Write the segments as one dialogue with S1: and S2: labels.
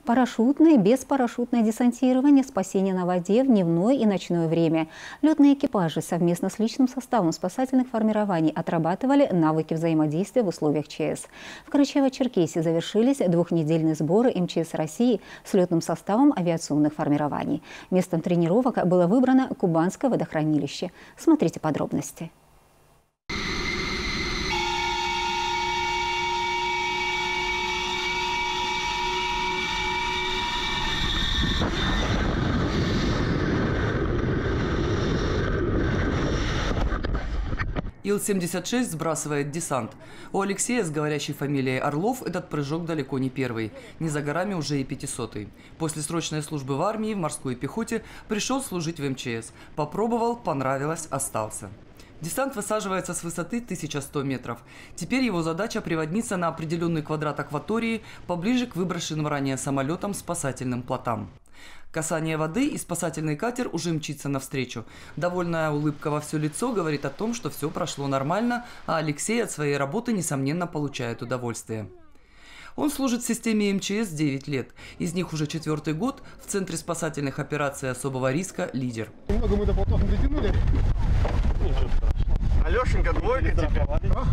S1: Парашютное, беспарашютное десантирование, спасение на воде в дневное и ночное время. Летные экипажи совместно с личным составом спасательных формирований отрабатывали навыки взаимодействия в условиях ЧС. В Карачаево-Черкесии завершились двухнедельные сборы МЧС России с летным составом авиационных формирований. Местом тренировок было выбрано Кубанское водохранилище. Смотрите подробности.
S2: Ил-76 сбрасывает десант. У Алексея с говорящей фамилией Орлов этот прыжок далеко не первый. Не за горами уже и 500-й. После срочной службы в армии, в морской пехоте пришел служить в МЧС. Попробовал, понравилось, остался. Десант высаживается с высоты 1100 метров. Теперь его задача приводниться на определенный квадрат акватории поближе к выброшенным ранее самолетам спасательным плотам. Касание воды, и спасательный катер уже мчится навстречу. Довольная улыбка во все лицо говорит о том, что все прошло нормально, а Алексей от своей работы, несомненно, получает удовольствие. Он служит в системе МЧС 9 лет. Из них уже 4-й год в Центре спасательных операций особого риска «Лидер».
S3: Немного мы до плотов не дотянули.
S4: Алешенька, двойка тебе.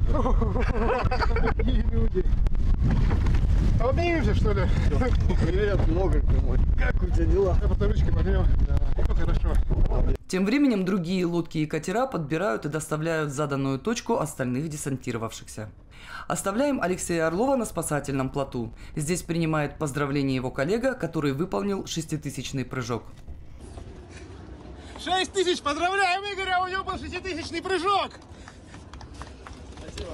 S3: Обнимемся, что ли?
S4: Привет, много мой. Как у тебя дела?
S3: Я по ручке поднял. Да. Хорошо.
S2: Тем временем другие лодки и катера подбирают и доставляют в заданную точку остальных десантировавшихся. Оставляем Алексея Орлова на спасательном плоту. Здесь принимает поздравление его коллега, который выполнил 6000-ный прыжок.
S3: 6000, поздравляем Игоря, у него был 6000-ный прыжок. Спасибо.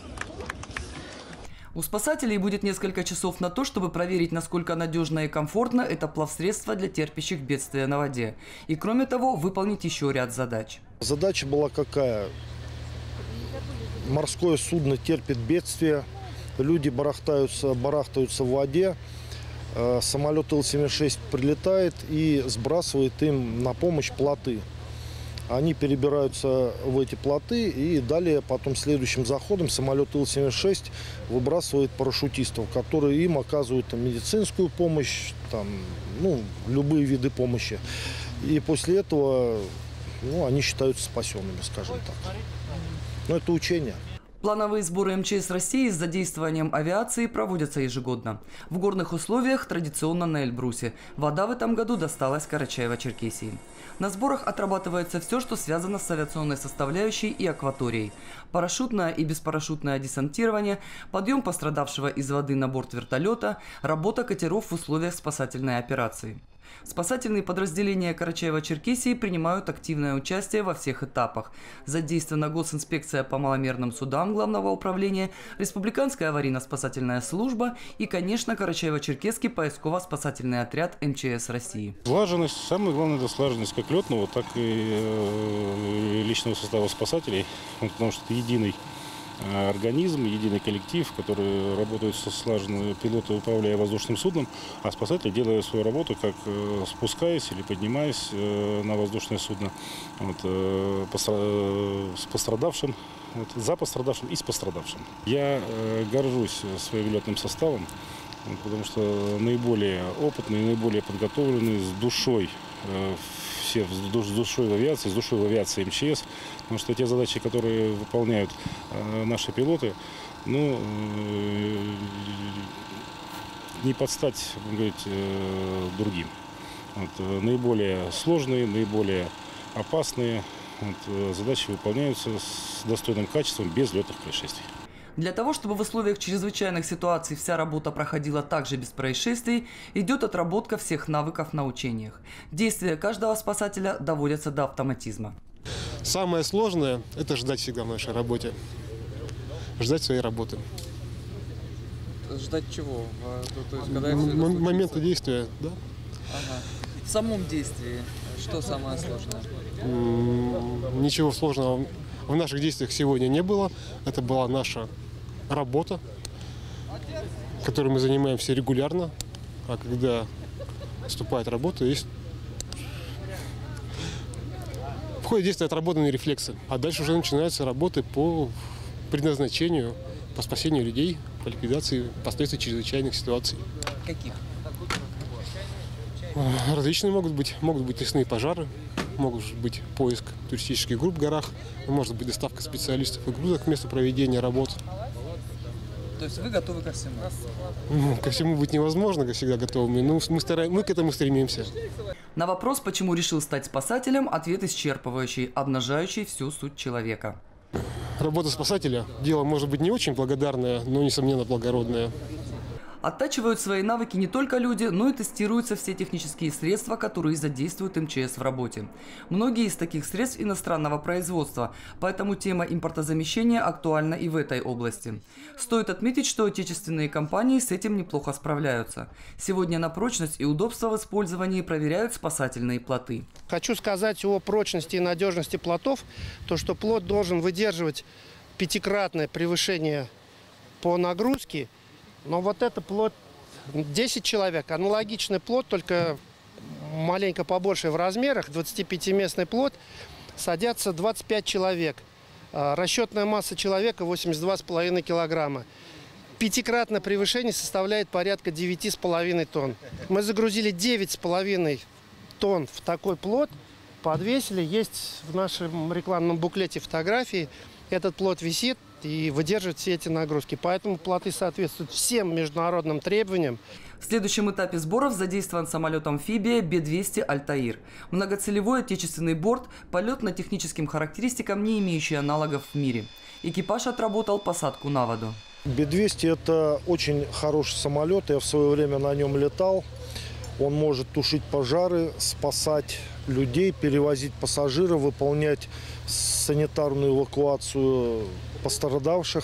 S2: У спасателей будет несколько часов на то, чтобы проверить, насколько надежно и комфортно это плавсредство для терпящих бедствия на воде. И кроме того, выполнить еще ряд задач.
S5: Задача была какая? Морское судно терпит бедствие, люди барахтаются в воде. Самолет Ил-76 прилетает и сбрасывает им на помощь плоты. Они перебираются в эти плоты, и далее потом следующим заходом самолет Ил-76 выбрасывает парашютистов, которые им оказывают медицинскую помощь, любые виды помощи. И после этого они считаются спасенными, скажем так. Но это учение.
S2: Плановые сборы МЧС России с задействованием авиации проводятся ежегодно. В горных условиях традиционно на Эльбрусе. Вода в этом году досталась Карачаево-Черкесии. На сборах отрабатывается все, что связано с авиационной составляющей и акваторией. Парашютное и беспарашютное десантирование, подъем пострадавшего из воды на борт вертолета, работа катеров в условиях спасательной операции. Спасательные подразделения Карачаево-Черкесии принимают активное участие во всех этапах. Задействована госинспекция по маломерным судам Главного управления, Республиканская аварийно-спасательная служба и, конечно, Карачаево-Черкесский поисково-спасательный отряд МЧС России.
S6: Слаженность, самое главное, это слаженность как летного, так и личного состава спасателей, потому что это единый организм, единый коллектив, который работает слаженно, пилоты управляя воздушным судном, а спасатели делают свою работу, как спускаясь или поднимаясь на воздушное судно, с пострадавшим, за пострадавшим и с пострадавшим. Я горжусь своим летным составом, потому что наиболее опытные, наиболее подготовленные, с душой все, с душой в авиации МЧС, потому что те задачи, которые выполняют наши пилоты, не под стать, другим. Наиболее сложные, наиболее опасные задачи выполняются с достойным качеством, без летных происшествий.
S2: Для того, чтобы в условиях чрезвычайных ситуаций вся работа проходила также без происшествий, идет отработка всех навыков на учениях. Действия каждого спасателя доводятся до автоматизма.
S3: Самое сложное – это ждать всегда в нашей работе. Ждать своей работы.
S7: Ждать чего? То есть, когда
S3: момента действия, да.
S7: Ага. В самом действии что самое сложное?
S3: Ничего сложного в наших действиях сегодня не было. Это была наша работа, которой мы занимаемся регулярно. А когда наступает работа, в ходе действия отработаны рефлексы. А дальше уже начинаются работы по предназначению, по спасению людей, по ликвидации последствий чрезвычайных ситуаций.
S7: Каких?
S3: Различные могут быть лесные пожары, могут быть поиск туристических групп в горах, может быть доставка специалистов и грузок к месту проведения работ.
S7: То есть вы готовы ко всему?
S3: Ко всему быть невозможно, как всегда готовыми, но мы к этому стремимся.
S2: На вопрос, почему решил стать спасателем, ответ исчерпывающий, обнажающий всю суть человека.
S3: Работа спасателя – дело, может быть, не очень благодарное, но, несомненно, благородное.
S2: Оттачивают свои навыки не только люди, но и тестируются все технические средства, которые задействуют МЧС в работе. Многие из таких средств иностранного производства, поэтому тема импортозамещения актуальна и в этой области. Стоит отметить, что отечественные компании с этим неплохо справляются. Сегодня на прочность и удобство в использовании проверяют спасательные плоты.
S8: Хочу сказать о прочности и надежности плотов. То, что плот должен выдерживать 5-кратное превышение по нагрузке. Но вот это плот 10 человек, аналогичный плот, только маленько побольше в размерах, 25-местный плот, садятся 25 человек. Расчетная масса человека 82,5 килограмма. 5-кратное превышение составляет порядка 9,5 тонн. Мы загрузили 9,5 тонн в такой плот, подвесили. Есть в нашем рекламном буклете фотографии. Этот плот висит и выдерживает все эти нагрузки. Поэтому плоты соответствуют всем международным требованиям.
S2: В следующем этапе сборов задействован самолет-амфибия Б-200 «Альтаир». Многоцелевой отечественный борт, полетно-техническим характеристикам, не имеющий аналогов в мире. Экипаж отработал посадку на воду.
S5: Б-200 – это очень хороший самолет. Я в свое время на нем летал. Он может тушить пожары, спасать людей, перевозить пассажиров, выполнять санитарную эвакуацию пострадавших.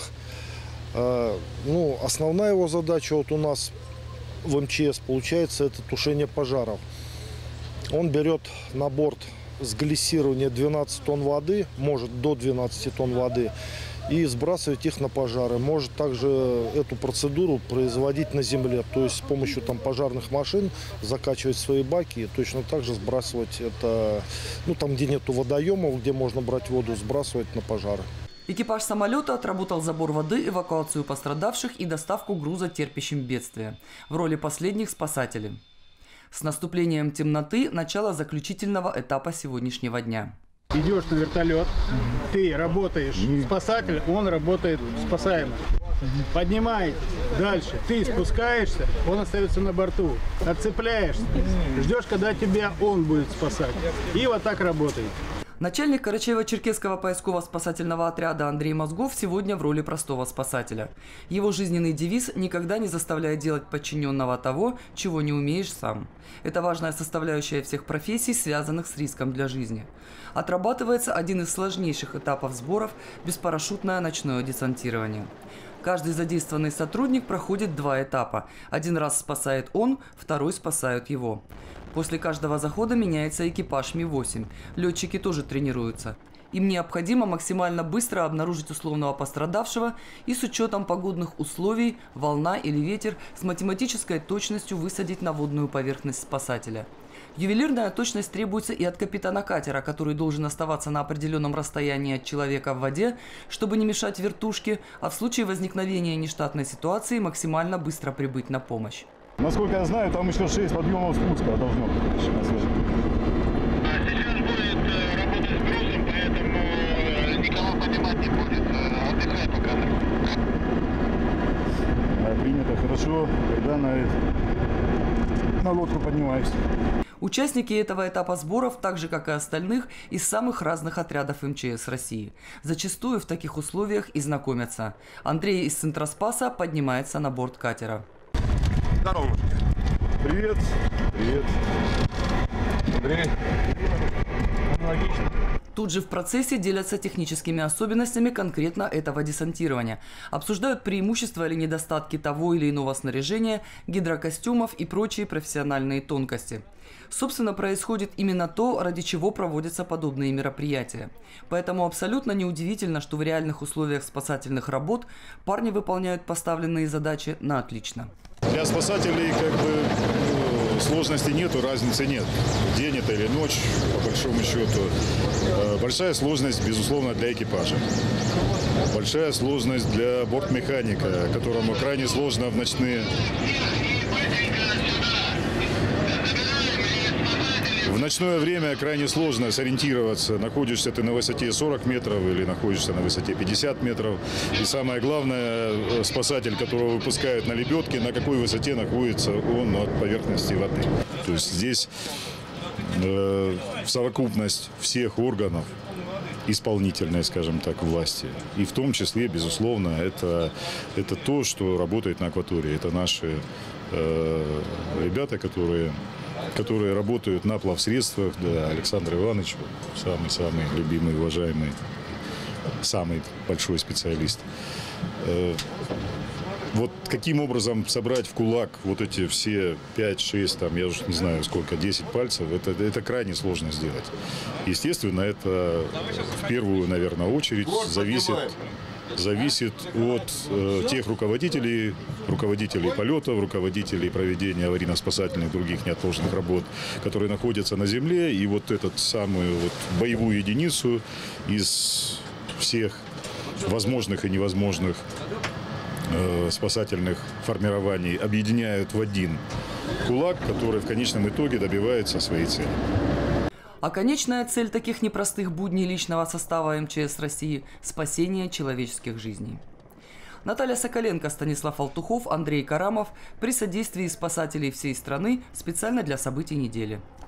S5: Основная его задача вот у нас в МЧС получается это тушение пожаров. Он берет на борт с глиссирования 12 тонн воды, может до 12 тонн воды, и сбрасывать их на пожары. Может также эту процедуру производить на земле, то есть с помощью пожарных машин закачивать свои баки и точно так же сбрасывать это, там где нету водоемов, где можно брать воду, сбрасывать на пожары.
S2: Экипаж самолета отработал забор воды, эвакуацию пострадавших и доставку груза терпящим бедствия. В роли последних спасатели. С наступлением темноты начало заключительного этапа сегодняшнего дня.
S9: Идешь на вертолет, ты работаешь спасатель, он работает спасаемый. Поднимай дальше, ты спускаешься, он остается на борту. Отцепляешься, ждешь, когда тебя он будет спасать. И вот так работает.
S2: Начальник Карачаево-Черкесского поисково-спасательного отряда Андрей Мозгов сегодня в роли простого спасателя. Его жизненный девиз «Никогда не заставляй делать подчиненного того, чего не умеешь сам». Это важная составляющая всех профессий, связанных с риском для жизни. Отрабатывается один из сложнейших этапов сборов – беспарашютное ночное десантирование. Каждый задействованный сотрудник проходит 2 этапа. Один раз спасает он, второй спасают его. После каждого захода меняется экипаж Ми-8. Летчики тоже тренируются. Им необходимо максимально быстро обнаружить условного пострадавшего и с учетом погодных условий, волна или ветер, с математической точностью высадить на водную поверхность спасателя. Ювелирная точность требуется и от капитана катера, который должен оставаться на определенном расстоянии от человека в воде, чтобы не мешать вертушке, а в случае возникновения нештатной ситуации максимально быстро прибыть на помощь.
S10: Насколько я знаю, там еще 6 подъемов спуска должно быть. Сейчас будет работа с грузом, поэтому никого поднимать не будет. Отдыхай пока. Принято, хорошо. Когда на лодку поднимаюсь.
S2: Участники этого этапа сборов, так же как и остальных, из самых разных отрядов МЧС России. Зачастую в таких условиях и знакомятся. Андрей из Центроспаса поднимается на борт катера.
S10: Здорово. Привет. Привет. Андрей. Аналогично.
S2: Тут же в процессе делятся техническими особенностями конкретно этого десантирования. Обсуждают преимущества или недостатки того или иного снаряжения, гидрокостюмов и прочие профессиональные тонкости. Собственно, происходит именно то, ради чего проводятся подобные мероприятия. Поэтому абсолютно неудивительно, что в реальных условиях спасательных работ парни выполняют поставленные задачи на отлично.
S10: Для спасателей сложности нету, разницы нет. День это или ночь, по большому счету. Большая сложность, безусловно, для экипажа. Большая сложность для бортмеханика, которому крайне сложно в ночные... ночное время крайне сложно сориентироваться, находишься ты на высоте 40 метров или находишься на высоте 50 метров. И самое главное, спасатель, которого выпускают на лебедке, на какой высоте находится он от поверхности воды. То есть здесь совокупность всех органов исполнительной, скажем так, власти. И в том числе, безусловно, это то, что работает на акватории. Это наши ребята, которые работают на плавсредствах. Да, Александр Иванович, самый-самый любимый, уважаемый, самый большой специалист. Вот каким образом собрать в кулак вот эти все 5-6, там, я уже не знаю сколько, 10 пальцев, это крайне сложно сделать. Естественно, это в первую, наверное, очередь зависит от тех руководителей полетов, руководителей проведения аварийно-спасательных других неотложных работ, которые находятся на земле. И вот эту самую вот боевую единицу из всех возможных и невозможных спасательных формирований объединяют в один кулак, который в конечном итоге добивается своей цели.
S2: А конечная цель таких непростых будней личного состава МЧС России – спасение человеческих жизней. Наталья Соколенко, Станислав Алтухов, Андрей Карамов при содействии спасателей всей страны специально для событий недели.